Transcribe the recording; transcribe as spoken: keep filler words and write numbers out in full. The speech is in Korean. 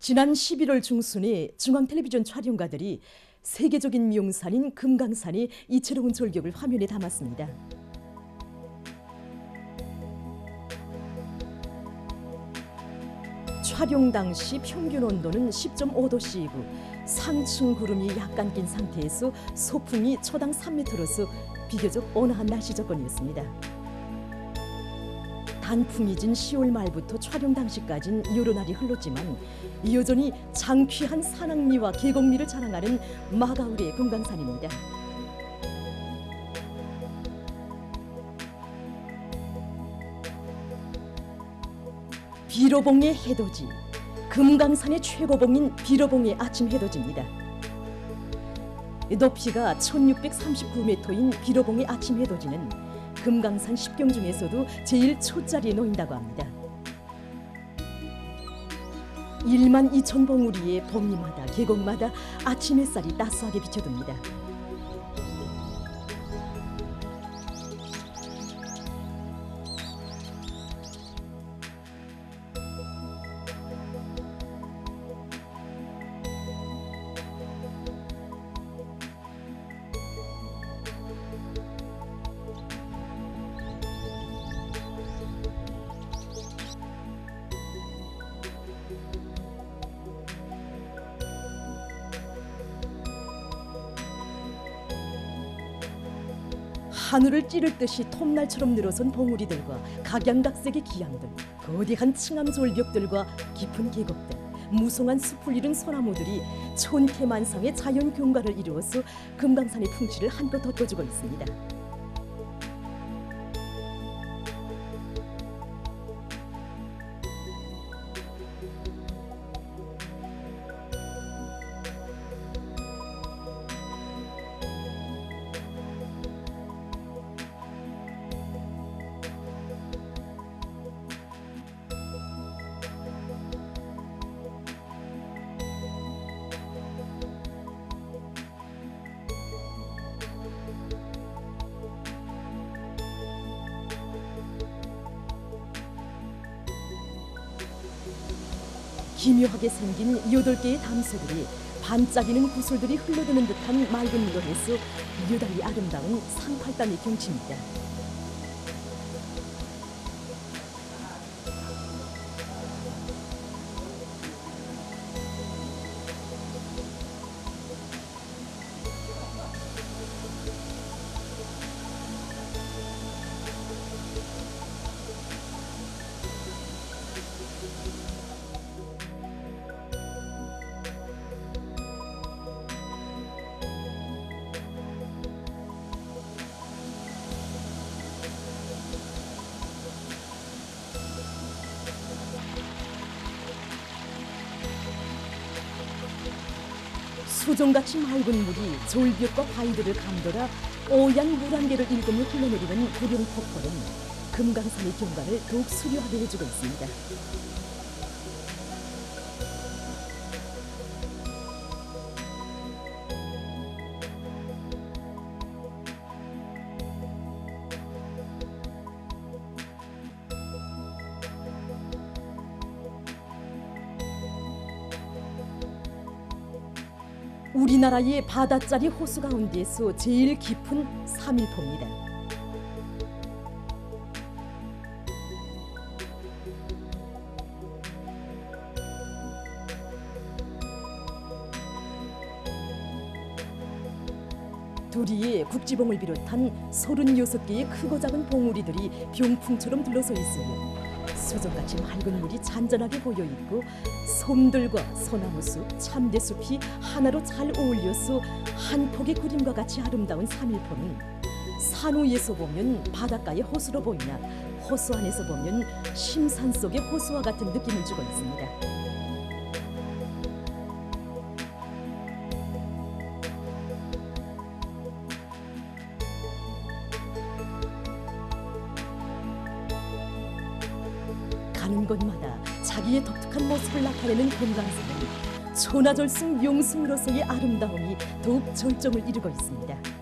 지난 십일월 중순에 중앙텔레비전 촬영가들이 세계적인 명산인 금강산의 이채로운 절경을 화면에 담았습니다. 촬영 당시 평균 온도는 십 점 오 도씨이고 상층 구름이 약간 낀 상태에서 소풍이 초당 삼 미터로서 비교적 온화한 날씨 조건이었습니다. 단풍이 진 시월 말부터 촬영 당시까지는 여러 날이 흘렀지만 여전히 장쾌한 산악미와 계곡미를 자랑하는 마가울의 금강산입니다. 비로봉의 해돋이, 금강산의 최고봉인 비로봉의 아침 해돋이입니다. 높이가 천육백삼십구 미터인 비로봉의 아침 해돋이는 금강산 십경 중에서도 제일 초짜리에 놓인다고 합니다. 일만 이천 봉우리의 봉리마다 계곡마다 아침 햇살이 따스하게 비춰듭니다. 하늘을 찌를 듯이 톱날처럼 늘어선 봉우리들과 각양각색의 기양들, 거대한 층암 절벽들과 깊은 계곡들, 무성한 숲을 이룬 소나무들이 천태만상의 자연 경관을 이루어서 금강산의 풍치를 한껏 돋궈주고 있습니다. 기묘하게 생긴 여덟 개의 담새들이 반짝이는 구슬들이 흘러드는 듯한 맑은 물에서 유달리 아름다운 상팔단의 경치입니다. 수정같이 맑은 물이 절벽과 바위들을 감돌아 오얀 물 한 개를 일금을 흘러내리는 구룡폭포는 금강산의 경관을 더욱 수려하게 해주고 있습니다. 우리나라의 바다짜리 호수 가운데서 제일 깊은 삼일포입니다. 두리에 국지봉을 비롯한 서른여섯 개의 크고 작은 봉우리들이 병풍처럼 둘러서 있으며 수정같이 맑은 물이 잔잔하게 고여있고 솜들과 소나무숲, 참대숲이 하나로 잘 어울려서 한 폭의 그림과 같이 아름다운 삼일포는 산 위에서 보면 바닷가의 호수로 보이나 호수 안에서 보면 심산 속의 호수와 같은 느낌을 주고 있습니다. 가는 곳마다 자기의 독특한 모습을 나타내는 금강산은 천하절승 명승으로서의 아름다움이 더욱 절정을 이루고 있습니다.